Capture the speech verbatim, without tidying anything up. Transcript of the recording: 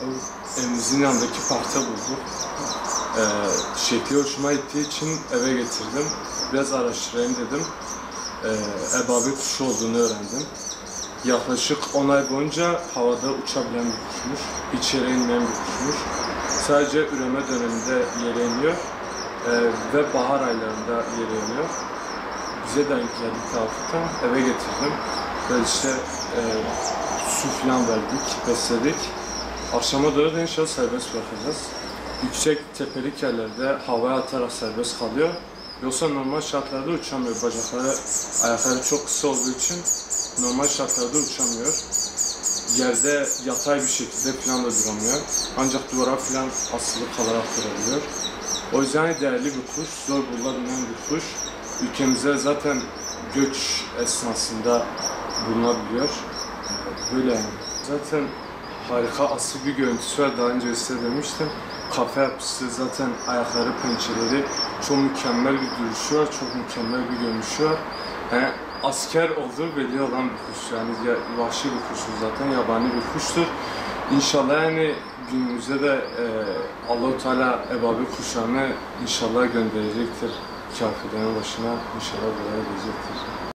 evimizin yanındaki parkta bulduk. Ee, şekli hoşuma gittiği için eve getirdim. Biraz araştırayım dedim. Ee, ebabil kuşu olduğunu öğrendim. Yaklaşık on ay boyunca havada uçabilen bir kuşmuş. Hiç yere inmeyen bir kuşmuş. Sadece üreme döneminde yere iniyor. Ee, ve bahar aylarında yere iniyor. Bize denk geldi Tavuk'tan. Eve getirdim. Ve işte e, su falan verdik, besledik. Akşama doğru da inşallah serbest bırakacağız. Yüksek tepelik yerlerde havaya atarak serbest kalıyor. Yoksa normal şartlarda uçamıyor. Bacakları, ayakları çok kısa olduğu için normal şartlarda uçamıyor. Yerde yatay bir şekilde falan da duramıyor. Ancak duvara falan asılı kalarak durabiliyor. O yüzden değerli bir kuş, zor bulunabilen bir kuş. Ülkemize zaten göç esnasında bulunabiliyor. Böyle yani. Zaten harika asil bir görüntüsü var. Daha önce size demiştim. Kafa yapısı, zaten ayakları, pençeleri çok mükemmel bir duruşu var. Çok mükemmel bir görünüşü var. Yani asker olduğu belli olan bir kuş. Yani vahşi bir kuştur zaten. Yabani bir kuştur. İnşallah yani günümüzde de e, Allah-u Teala ebabil kuşlarını inşallah gönderecektir. Kafirlerin başına inşallah böyle edecektir.